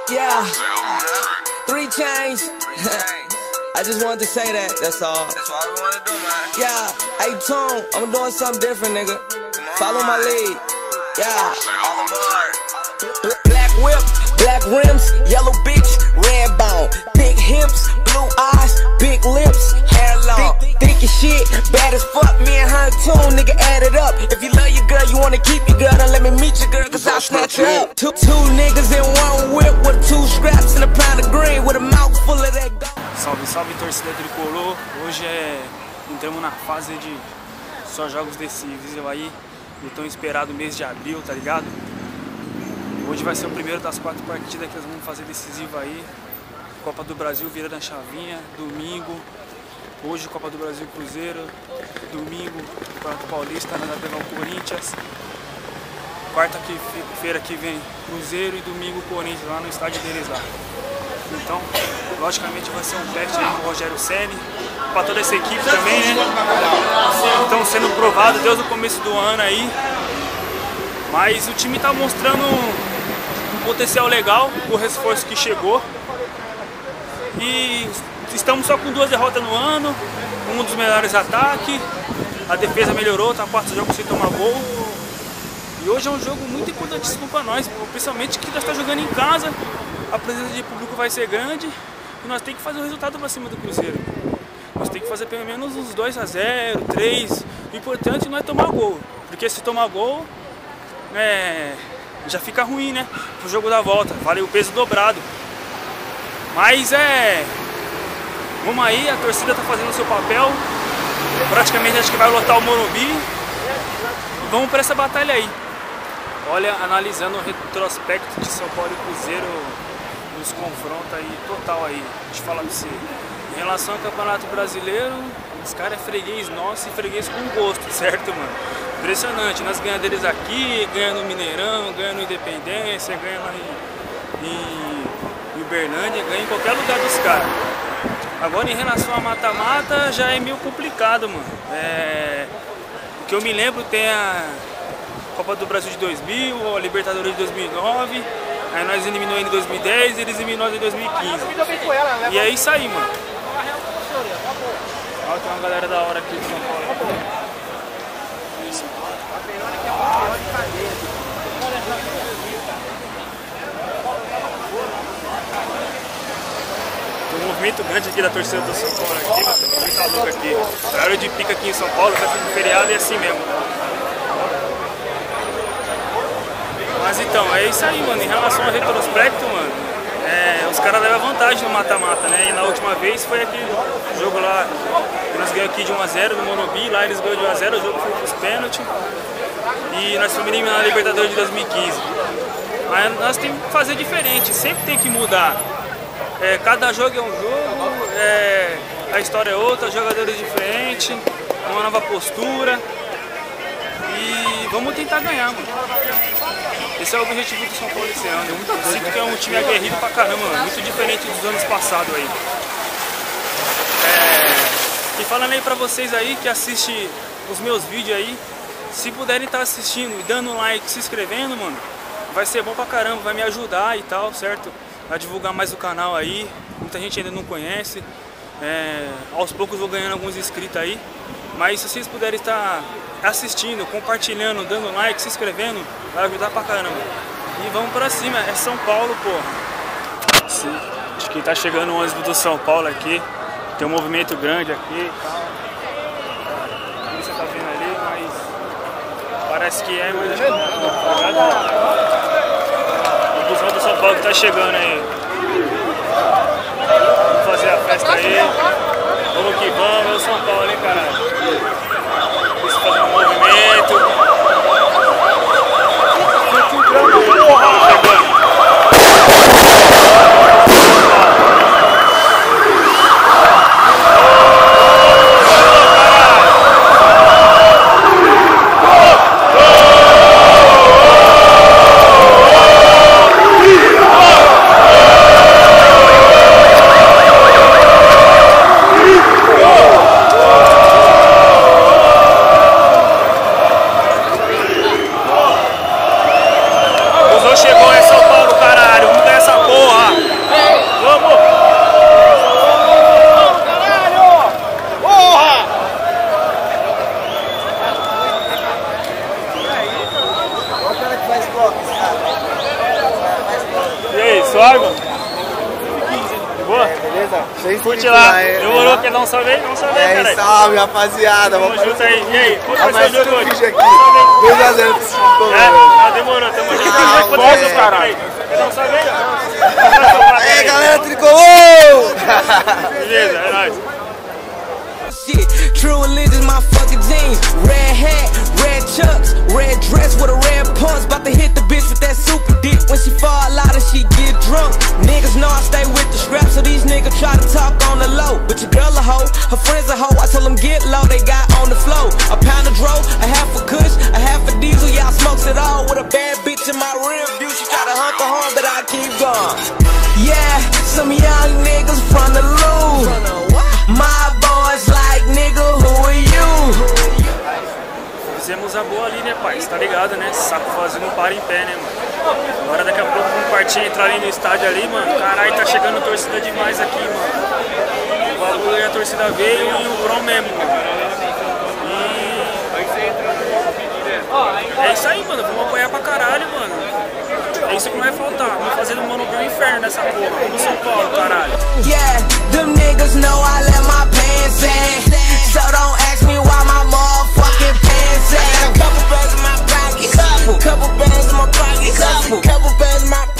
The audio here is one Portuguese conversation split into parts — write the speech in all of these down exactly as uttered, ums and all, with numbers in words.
Yeah, three chains. I just wanted to say that, that's all. That's all we wanna do, man. Yeah, hey Tone, I'm doing something different, nigga. Follow my lead. Yeah. All aboard. Black whip, black rims, yellow bitch, red bone. Thick hips, blue eyes, big lips, hair long. Thick, thick as shit, bad as fuck. Me and her tune, nigga, add it up. If you love your girl, you wanna keep your girl, then let me meet your girl, cause I'll snatch her up. Two, two niggas in one whip with two scraps and a pound of green with a mouth full of that gold. Salve, salve, torcida tricolor. Hoje é... entramos na fase de só jogos decisivos aí, no tão esperado mês de abril, tá ligado? Hoje vai ser o primeiro das quatro partidas que nós vamos fazer decisiva aí. Copa do Brasil virando a chavinha, domingo. Hoje Copa do Brasil Cruzeiro, domingo Campeonato Paulista, nós vamos pegar o Corinthians. Quarta-feira que vem Cruzeiro e domingo Corinthians lá no estádio deles lá. Então, logicamente vai ser um teste aí com o Rogério Ceni, para toda essa equipe também, né? Estão sendo provados desde o começo do ano aí. Mas o time está mostrando um, um potencial legal com o reforço que chegou. E estamos só com duas derrotas no ano, um dos melhores ataques, a defesa melhorou, tá quatro jogos sem tomar gol. E hoje é um jogo muito importantíssimo para nós, principalmente que nós estamos jogando em casa, a presença de público vai ser grande e nós temos que fazer o resultado para cima do Cruzeiro. Nós temos que fazer pelo menos uns dois a zero, três. O importante não é tomar gol, porque se tomar gol, é, já fica ruim, né? Pro jogo da volta, vale o peso dobrado. Mas é... vamos aí, a torcida tá fazendo o seu papel. Praticamente acho que vai lotar o Morumbi. E vamos para essa batalha aí. Olha, analisando o retrospecto de São Paulo e Cruzeiro, nos confronta aí total aí. Deixa eu falar pra você. Em relação ao Campeonato Brasileiro, os caras é freguês nosso e freguês com gosto, certo, mano? Impressionante, nós ganhamos deles aqui, ganhamos no Mineirão, ganhamos no Independência, ganhamos lá em, em, em Uberlândia, ganhamos em qualquer lugar dos caras. Agora em relação a mata-mata já é meio complicado, mano. É, o que eu me lembro tem a Copa do Brasil de dois mil, a Libertadores de dois mil e nove, aí nós eliminamos em dois mil e dez e eles eliminaram em dois mil e quinze. E é isso aí, mano. Olha, tem uma galera da hora aqui de São Paulo. Tem um movimento grande aqui da torcida do São Paulo aqui, mano. Tem muita louca aqui. Horário de pica aqui em São Paulo, festa de feriado e assim mesmo. Mas então, é isso aí, mano. Em relação ao retrospecto, mano, é, os caras levam vantagem no mata-mata, né? E na última vez foi aquele jogo lá, que nós ganhamos aqui de um a zero no Morumbi, lá eles ganham de um a zero, o jogo foi pros pênaltis. E nós fomos eliminados na Libertadores de dois mil e quinze. Mas nós temos que fazer diferente, sempre tem que mudar. É, cada jogo é um jogo, é, a história é outra, jogadores diferentes, uma nova postura. E vamos tentar ganhar, mano. Esse é o objetivo do São Paulo esse ano. Eu sinto que é um time aguerrido pra caramba, mano. Muito diferente dos anos passados aí. É... E falando aí pra vocês aí que assistem os meus vídeos aí, se puderem estar assistindo e dando like, se inscrevendo, mano, vai ser bom pra caramba, vai me ajudar e tal, certo? A divulgar mais o canal aí. Muita gente ainda não conhece. É... Aos poucos vou ganhando alguns inscritos aí. Mas se vocês puderem estar assistindo, compartilhando, dando like, se inscrevendo, vai ajudar pra caramba. E vamos pra cima, é São Paulo, porra. Sim. Acho que tá chegando o ônibus do São Paulo aqui. Tem um movimento grande aqui e tal. Não sei se você tá vendo ali, mas parece que é, mas acho que não, tá. O busão do São Paulo que tá chegando aí. Vamos fazer a festa aí. Vamos que vamos, é o São Paulo, hein, caralho. Deixa eu fazer um movimento. Chegando. Oh! Suave, mano. Boa? Beleza? Sem Curte lá. Demorou, quer dar um salve aí? Dá um salve aí, cara. Salve, rapaziada. Tamo junto aí. E aí? Como Ah, vai ser o mas jogo eu hoje? fiz aqui. dois a zero pro Chico. É? Ah, demorou. Tamo junto. Ah, Quanto moleque. é seu caralho? Quer dar um salve aí? Aí, galera, tricolor! Beleza, é nóis. Shit, true religion, my fucking jeans. Red hat, red chucks, red dress with a red punch. About to hit the bitch with that super dick. When she fall out and she get drunk. Niggas know I stay with the strap, so these niggas try to talk on the low. But your girl a hoe, her friends a hoe. I told them get low, they got on the flow. A pound of dro, a half a kush, a half a diesel. Yeah, I smokes it all with a bad bitch in my rear view. She try to hunt the home, but I keep going. Yeah, some young niggas from the loot. My boys like, nigga, who are you? Fizemos a boa ali, né, pai? Você tá ligado, né? Saco vazio não para em pé, né, mano? Agora daqui a pouco um quartinho entrar ali no estádio ali, mano. Caralho, tá chegando torcida demais aqui, mano. O bagulho e a torcida veio e o Bron mesmo, mano. E... É isso aí, mano. Vamos apoiar pra caralho, mano. É isso que não vai faltar. Vamos fazer no Mano Brown inferno nessa porra. Vamos São Paulo, caralho. Yeah, them niggas know I let my pants in. So don't ask me why my motherfucking pants in. A couple bands in my pocket. Couple, couple bands in my pocket. Couple, couple bands in my pocket.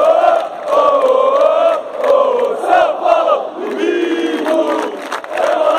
São Paulo!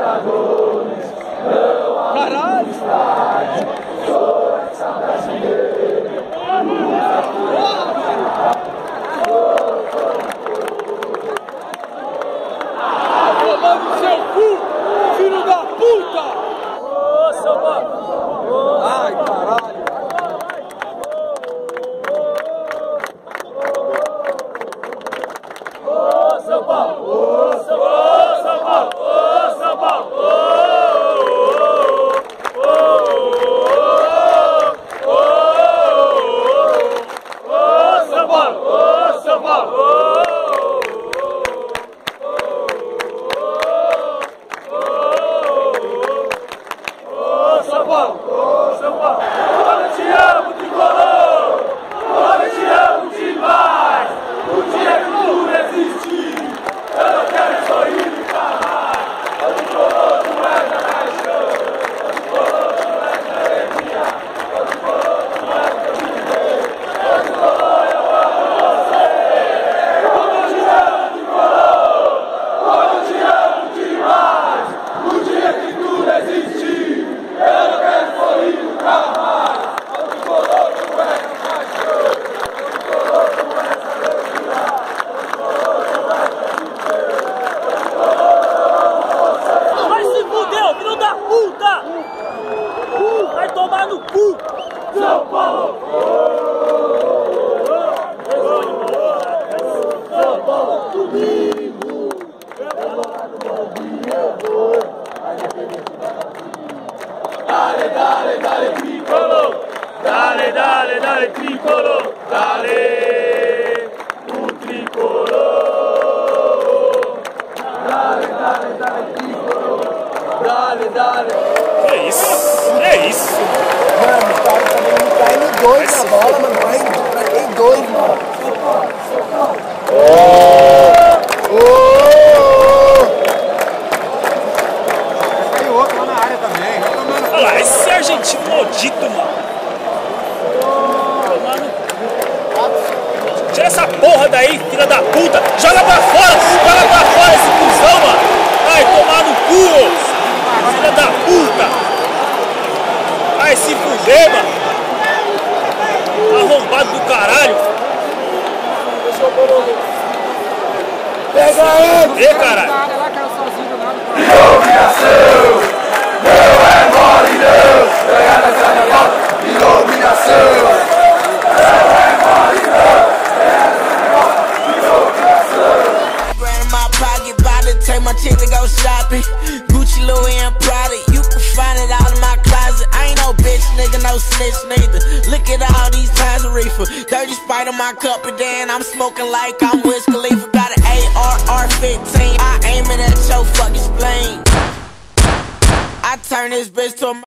Filho da puta! Ô, São Paulo! Ai, caralho! Ô, São Paulo! Ô, São Paulo! Ô, São Paulo! Ô, São Paulo! Ô, São Paulo! Ô, São Paulo! São Paulo, São Paulo, eu te amo, tricolor, eu te amo demais, o dia que tudo existir, eu não quero sorrir nunca mais, o tricolor não é da paixão, o tricolor não é da alegria, o tricolor não é da viver, o tricolor eu amo você, eu te amo, tricolor, eu te amo demais, o dia que tudo existir. Eu não quero sorrir nunca mais. O tricolor não é da paixão. O tricolor não é da alegria. O tricolor não é da viver. O tricolor não é você. Vai se fuder, filho da puta! Vai tomar no cu! São Paulo! São Paulo comigo! Eu vou lá no Baldinho, eu vou. Dale, dale, dale, tricolor, dale, dale, dale, tricolor, dale, o tricolor, dale, dale, dale, tricolor, dale, dale. Que isso? Que isso? Mano, o cara tá dando K M dois na bola, mano. Pra K M dois, mano. Ô! Ô! Tem outro lá na área também. Olha lá, esse argentino maldito, mano. Mano. Tira essa porra daí, filha da puta. Joga pra fora, joga pra fora esse cuzão, mano. Vai tomar no cu, filha da puta. Vai se fuder, mano. Arrombado do caralho. Pega ele! E caralho. Iluminação! Não é mole não! Pegar nessa negócio! Iluminação! Não é mole não! Pegar nessa negócio! Iluminação! Brand in my pocket, about to take my chick to go shopping. Gucci, Louis, and Prada, you can find it all in my closet. I ain't no bitch, nigga, no snitch neither. Look at all these times of reefer. Dirty Sprite in my cup, and then I'm smoking like I'm Wiz Khalifa. Got an A R R fifteen, I aim it at your fucking spleen. I turn this bitch to a